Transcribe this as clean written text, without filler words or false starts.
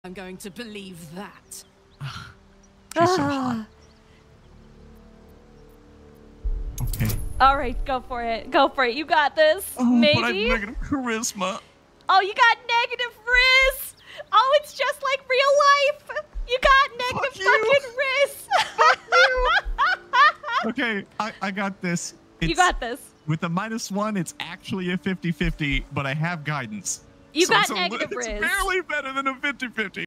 I'm going to believe that. She's so hot. Okay. All right, go for it. Go for it. You got this. Oh, Maybe. but I have negative charisma. Oh, you got negative rizz. Oh, it's just like real life. You got negative fucking rizz. Okay, I got this. You got this. With a -1, it's actually a 50-50, but I have guidance. You So got it's negative it's rizz. barely better than a 50-50.